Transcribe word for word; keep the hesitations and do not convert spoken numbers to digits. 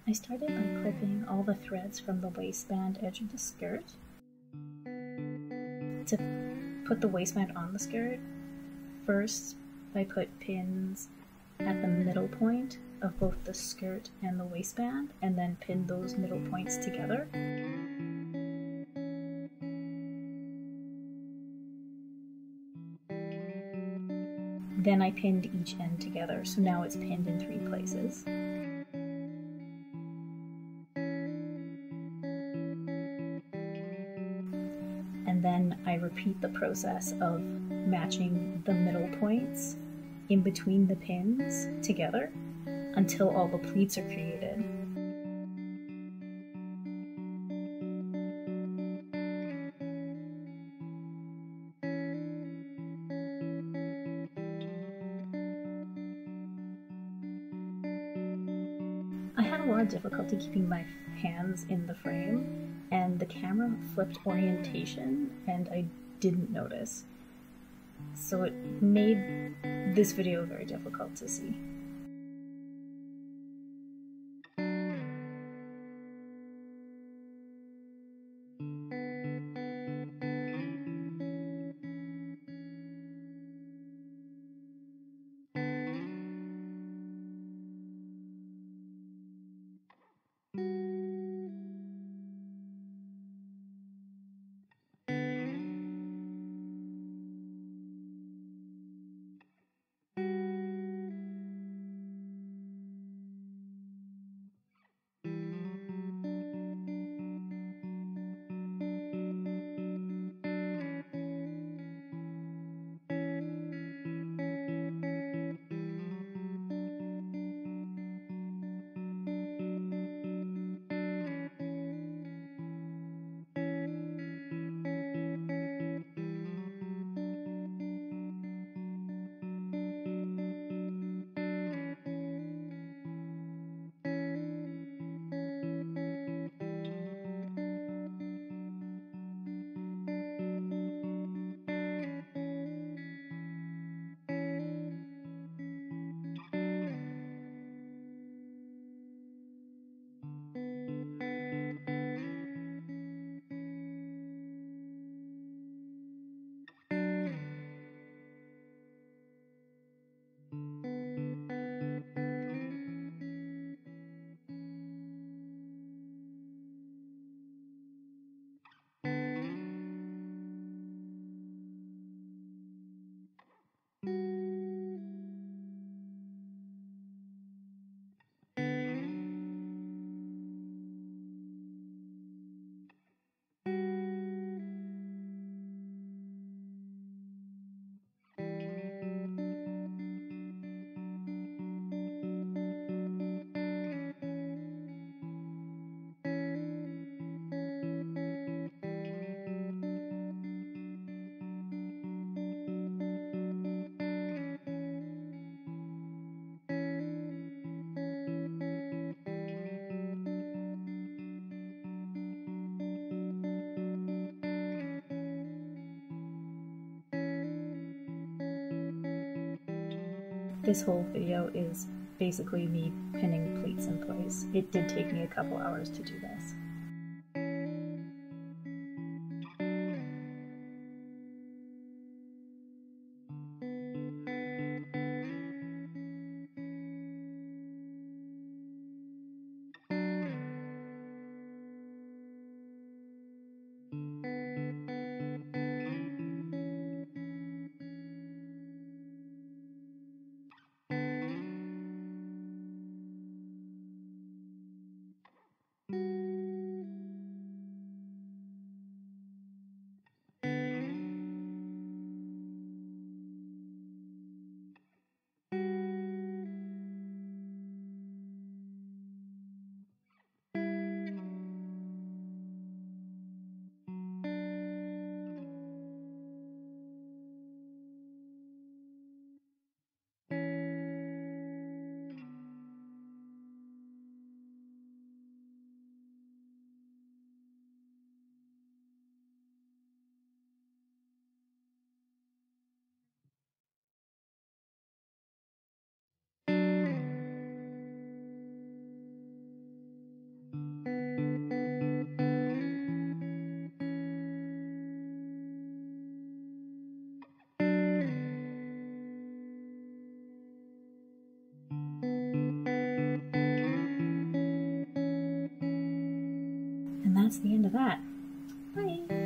I started by clipping all the threads from the waistband edge of the skirt. To put the waistband on the skirt, first I put pins at the middle point of both the skirt and the waistband, and then pinned those middle points together. Then I pinned each end together, so now it's pinned in three places. And then I repeat the process of matching the middle points in between the pins together until all the pleats are created. I had a lot of difficulty keeping my hands in the frame, and the camera flipped orientation and I didn't notice. So it made this video very difficult to see. This whole video is basically me pinning pleats in place. It did take me a couple hours to do this. that's the end of that. Bye!